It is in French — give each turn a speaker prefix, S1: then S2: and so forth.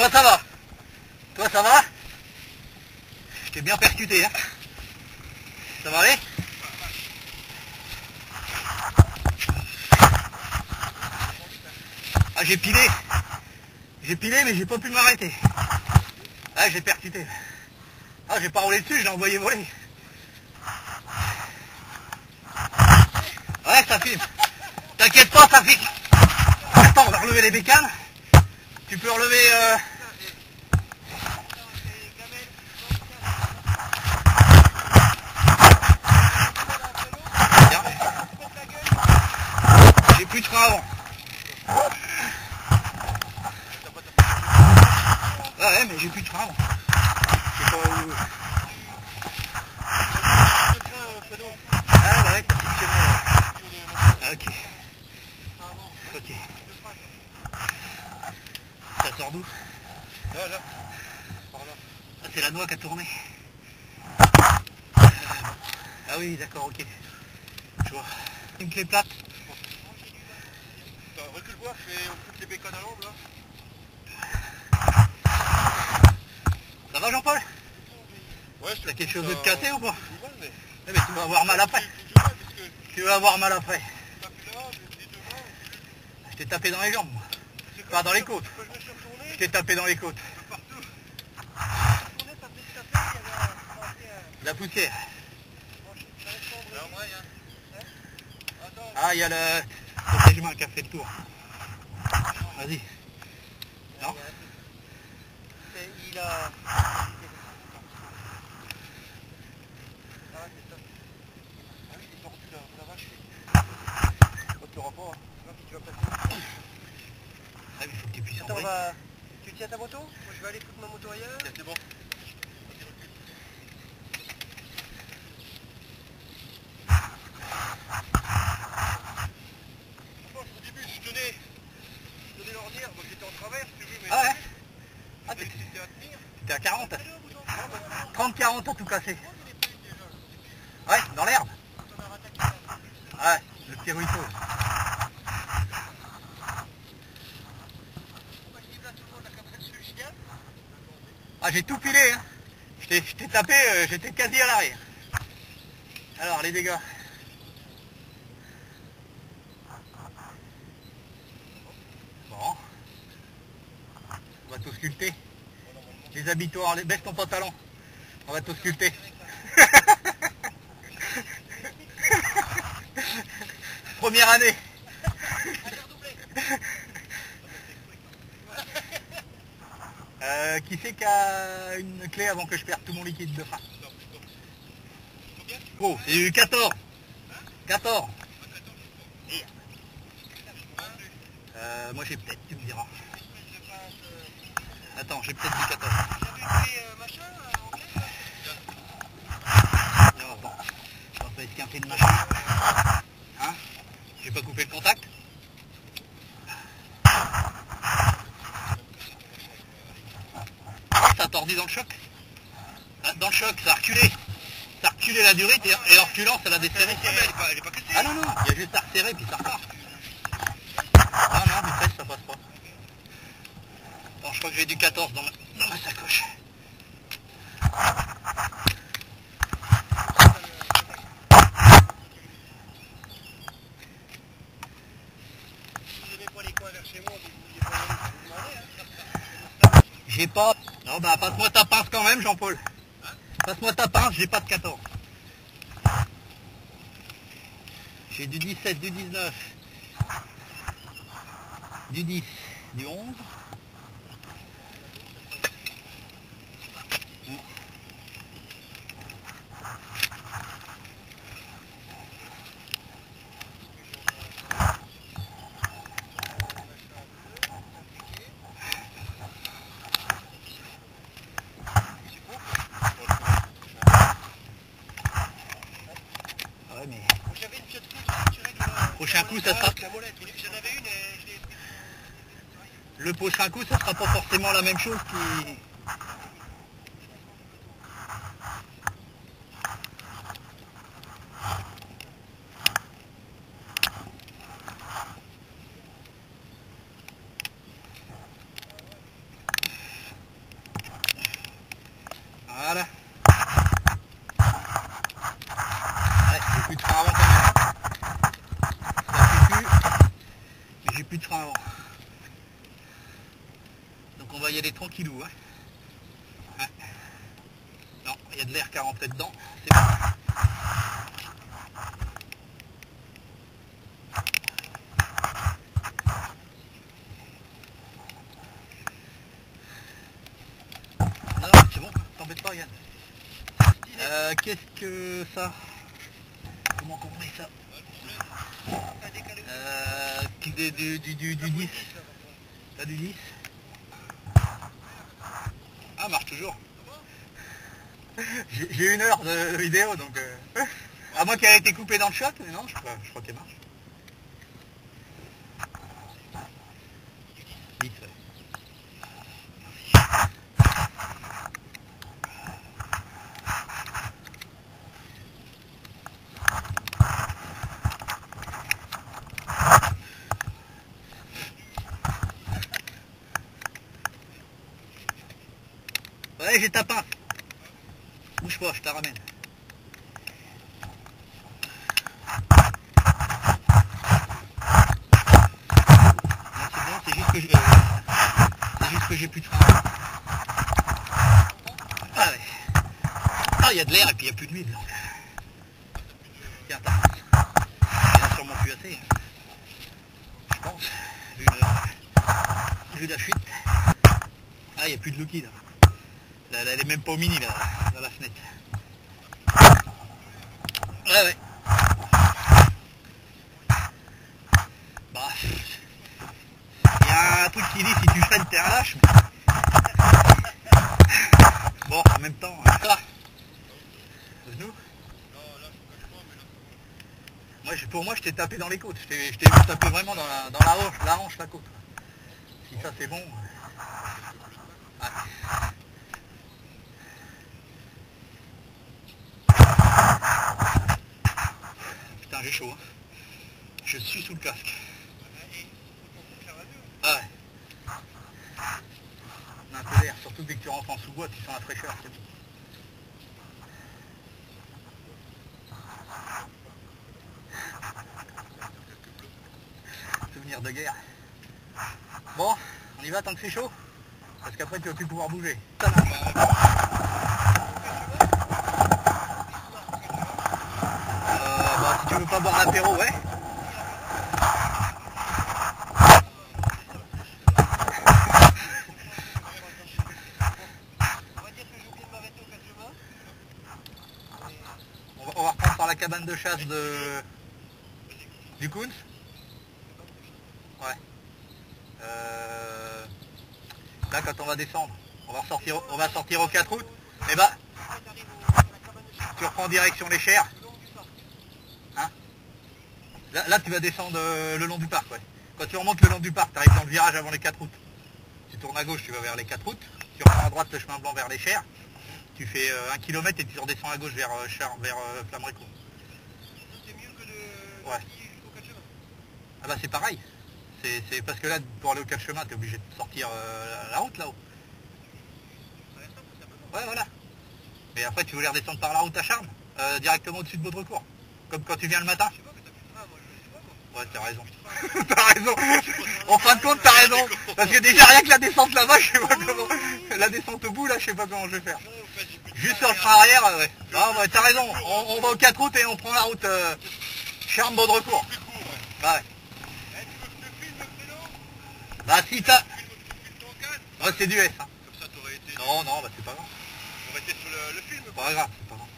S1: Toi ça va? Toi ça va? Je t'ai bien percuté, hein? Ça va aller? Ah, j'ai pilé. J'ai pilé, mais j'ai pas pu m'arrêter. Ah, j'ai percuté. Ah, j'ai pas roulé dessus, je l'ai envoyé voler. Ouais, ça filme. T'inquiète pas, ça filme. Attends, on va relever les bécanes. Tu peux relever... J'ai plus de frein avant. Ouais, mais j'ai plus de frein avant. Je sais pas où... Ah, bah ouais, t'as fonctionné. Ah, ok. Ok. Ça sort d'où? Là, là. Par là. Ah, c'est la noix qui a tourné. Ah oui, d'accord, ok. Je vois. Une clé plate. Recule voir, on fout les bécanes à l'ombre là. Ça va Jean-Paul? Ouais, t'as quelque chose de cassé ou pas? Mais tu vas avoir mal après. Tu vas avoir mal après. Je t'ai tapé dans les jambes, moi. Pas dans les côtes. Je t'ai tapé dans les côtes. La poussière. Ah, il y a le protège-main qui a fait le tour. Vas-y. Non? Il a... Ah, il faut que tu puisses
S2: Attends, tu tiens ta moto? Moi je vais aller foutre ma moto ailleurs.
S1: C'est bon.
S2: Au début je tenais l'ornière, moi j'étais en travers si tu veux, mais...
S1: Ah ouais? Ah,
S2: c'était à tenir.
S1: t'étais à 40. 30-40 à tout casser. Ouais, dans l'herbe. Ouais, le petit ruisseau. Ah, j'ai tout pilé, hein. Je t'ai tapé, j'étais quasi à l'arrière. Alors, les dégâts. Bon. On va t'ausculter. Les habitoires, baisse ton pantalon. On va t'ausculter. Première année. Qui c'est qui a une clé avant que je perde tout mon liquide de frein? Oh, j'ai eu 14. 14. Moi j'ai peut-être, tu me diras. Attends, j'ai peut-être du 14. Non, bon, je pense pas esquinter de machin. Hein? J'ai pas coupé le contact? Ça a tordu dans le choc? Dans le choc, ça a reculé. Ça a reculé la durite et en reculant, ça l'a desserré.
S2: Elle est pas cassée.
S1: Ah non, non, il y a juste à resserrer puis ça repart. Ah non, du 13 ça passe pas. Bon, je crois que j'ai du 14 dans ma sacoche. J'ai pas... Non bah passe-moi ta pince quand même Jean-Paul. Passe-moi ta pince, j'ai pas de 14. J'ai du 17, du 19, du 10, du 11. Ouais mais... Prochain coup ça sera... Le prochain coup ça sera pas forcément la même chose qui... Donc on va y aller tranquillou. Hein. Ouais. Non, il y a de l'air qui a rentré dedans. C'est bon. Non, c'est bon, t'embête pas Yann. Qu'est-ce que ça? Comment on met ça? Du 10. T'as du 10? Ah, marche toujours. J'ai 1 heure de vidéo, donc... à moins qu'elle ait été coupée dans le shot, mais non, je crois qu'elle marche. 10, ouais. Ouais, j'ai ta pince. Bouge pas, je te la ramène. Non, c'est bon, c'est juste que j'ai plus de frein. Ah ouais. Ah, il y a de l'air et puis il n'y a plus d'huile. Tiens, ta pince. Il n'y en a sûrement plus assez. Je pense. Vu la fuite. Ah, il n'y a plus de liquide. Là, elle est même pas au mini là, dans la fenêtre. Ouais, ouais. Bah, il y a un truc qui dit si tu freines t'es un lâche. Bon, en même temps, ça. Nous. Pour moi, je t'ai tapé dans les côtes. Je t'ai tapé vraiment dans la hanche, la côte. Si ça c'est bon. Ouais. Putain, j'ai chaud. Hein. Je suis sous le casque. Ah ouais. On a un peu d'air, surtout dès que tu rentres en sous-bois, tu sens la fraîcheur, c'est bon. Souvenir de guerre. Bon, on y va tant que c'est chaud. Parce qu'après tu vas plus pouvoir bouger. Ça marche. Bah, si tu veux pas boire l'apéro, ouais. On va reprendre par la cabane de chasse du Kunz. Ouais. Là quand on va descendre, on va sortir au 4 août. Et bah, tu reprends direction les Chers. Hein, là tu vas descendre le long du parc. Ouais. Quand tu remontes le long du parc, tu arrives dans le virage avant les 4 août. Tu tournes à gauche, tu vas vers les 4 août. Tu reprends à droite le chemin blanc vers les Chers. Tu fais 1 km et tu redescends à gauche vers Flamerécourt.
S2: C'est mieux que de
S1: ouais.
S2: jusqu'au 4 chemins.
S1: Ah bah c'est pareil. C'est parce que là, pour aller au 4 chemins, tu es obligé de sortir la route là-haut. Ouais, voilà. Mais après, tu voulais redescendre par la route à Charmes, directement au-dessus de Baudrecourt. Comme quand tu viens le matin.
S2: Je sais pas, mais t'as plus de train, moi je sais pas moi.
S1: Ouais, t'as raison. T'as raison. En fin de compte, t'as raison. Parce que déjà, rien que la descente là-bas, je sais pas comment. La descente au bout, là, je sais pas comment je vais faire. Juste sur le frein arrière, ouais. Non, ouais, t'as raison. On va au 4 août et on prend la route Charmes-Baudrecourt. Ouais. Bah si t'as... Ouais, c'est du S. Hein.
S2: Comme ça t'aurais été...
S1: Non, bah c'est pas grave.
S2: On aurait été sur le film.
S1: Pas grave, c'est pas grave.